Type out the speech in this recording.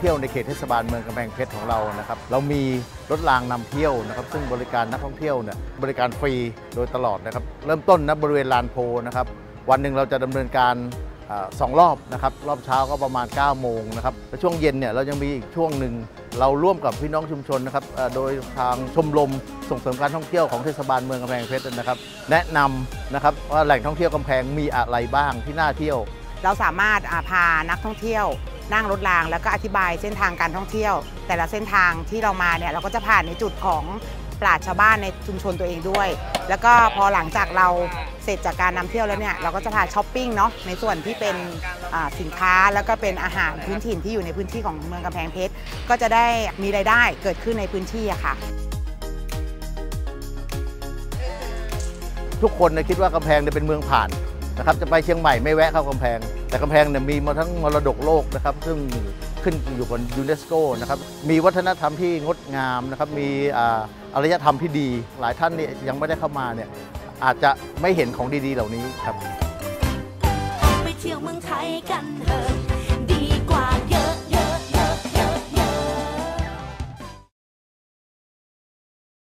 ที่ยวในเขตเทศบาลเมืองกำแพงเพชรของเรานะครับเรามีรถรางนำเที่ยวนะครับซึ่งบริการนักท่องเที่ยวเนี่ยบริการฟรีโดยตลอดนะครับเริ่มต้นบริเวณลานโพนะครับวันหนึ่งเราจะดำเนินการ2 รอบนะครับรอบเช้าก็ประมาณ 9 โมงนะครับและช่วงเย็นเนี่ยเรายังมีอีกช่วงหนึ่งเราร่วมกับพี่น้องชุมชนนะครับโดยทางชมรมส่งเสริมการท่องเที่ยวของเทศบาลเมืองกำแพงเพชรนะครับแนะนำนะครับว่าแหล่งท่องเที่ยวกำแพงมีอะไรบ้างที่น่าเที่ยวเราสามารถพานักท่องเที่ยวนั่งรถรางแล้วก็อธิบายเส้นทางการท่องเที่ยวแต่ละเส้นทางที่เรามาเนี่ยเราก็จะผ่านในจุดของปราชญ์ชาวบ้านในชุมชนตัวเองด้วยแล้วก็พอหลังจากเราเสร็จจากการนำเที่ยวแล้วเนี่ยเราก็จะพาช้อปปิ้งเนาะในส่วนที่เป็นสินค้าแล้วก็เป็นอาหารพื้นถิ่นที่อยู่ในพื้นที่ของเมืองกำแพงเพชรก็จะได้มีรายได้เกิดขึ้นในพื้นที่อะค่ะทุกคนคิดว่ากำแพงเป็นเมืองผ่านนะครับจะไปเชียงใหม่ไม่แวะเข้ากำแพงแต่กำแพงมีมาทั้งมรดกโลกนะครับซึ่งขึ้นอยู่บนยูเนสโกนะครับมีวัฒนธรรมที่งดงามนะครับมีอารยธรรมที่ดีหลายท่านเนี่ยยังไม่ได้เข้ามาเนี่ยอาจจะไม่เห็นของดีๆเหล่านี้ครับไปเที่ยวเมืองไทยกันเถอะ